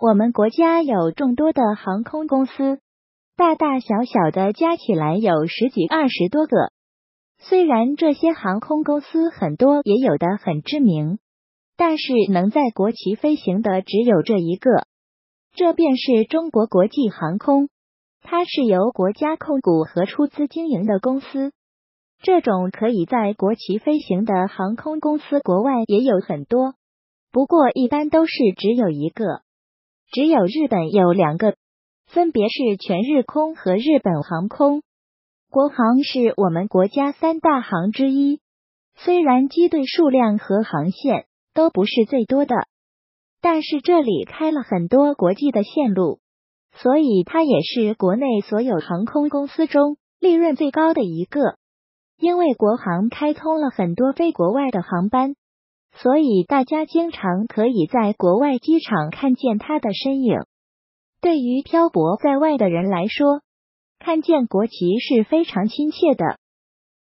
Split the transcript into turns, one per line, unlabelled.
我们国家有众多的航空公司，大大小小的加起来有十几20多个。虽然这些航空公司很多也有的很知名，但是能在国旗飞行的只有这一个，这便是中国国际航空。它是由国家控股和出资经营的公司。这种可以在国旗飞行的航空公司国外也有很多，不过一般都是只有一个。只有日本有2个，分别是全日空和日本航空。国航是我们国家3大航之一，虽然机队数量和航线都不是最多的，但是这里开了很多国际的线路，所以它也是国内所有航空公司中利润最高的一个。因为国航开通了很多飞国外的航班，所以大家经常可以在国外机场看见它的身影。对于漂泊在外的人来说，看见国旗是非常亲切的。